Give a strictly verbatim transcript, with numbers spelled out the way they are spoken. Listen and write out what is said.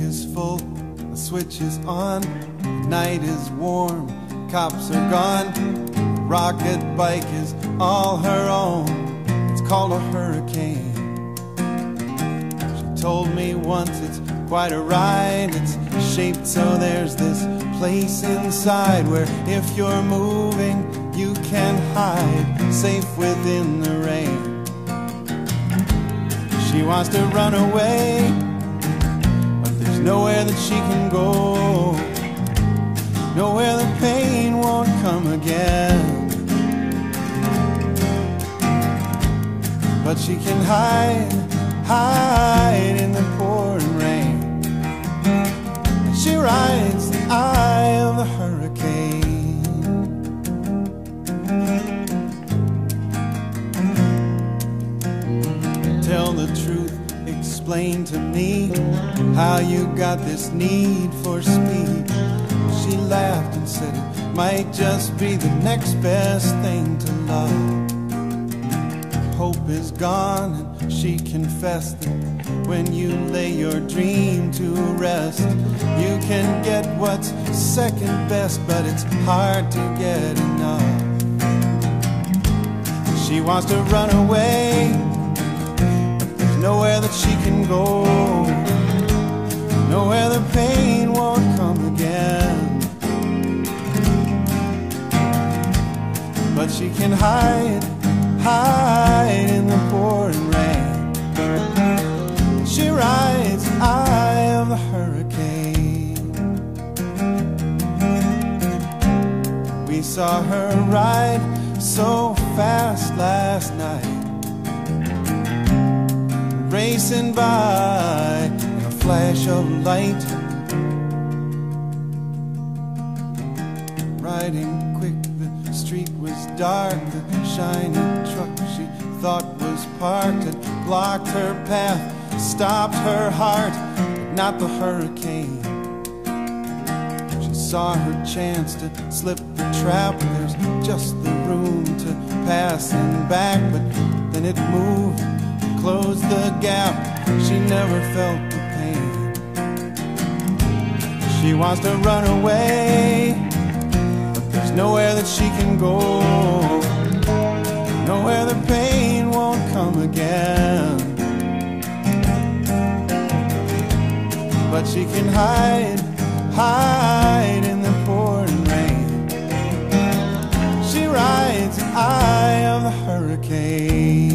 is full, the switch is on, the night is warm, cops are gone, the rocket bike is all her own, it's called a hurricane. She told me once it's quite a ride, it's shaped so there's this place inside where if you're moving you can hide, safe within the rain. She wants to run away, but there's nowhere that she can go, nowhere the pain won't come again. But she can hide, hide in the pouring rain. She rides the eye of the hurricane. Tell the truth, explain to me how you got this need for speed. She laughed and said it might just be the next best thing to love. Hope is gone and she confessed that when you lay your dream to rest, you can get what's second best, but it's hard to get enough. She wants to run away, nowhere that she can go, nowhere the pain won't come again. But she can hide, hide in the pouring rain. She rides the eye of the hurricane. We saw her ride so fast last night, racing by in a flash of light, riding quick, the street was dark, the shiny truck she thought was parked had blocked her path, stopped her heart, but not the hurricane. She saw her chance to slip the trap, there's just the room to pass and back, but then it moved, closed the gap, she never felt the pain. She wants to run away, but there's nowhere that she can go, nowhere the pain won't come again. But she can hide, hide in the pouring rain. She rides the eye of the hurricane.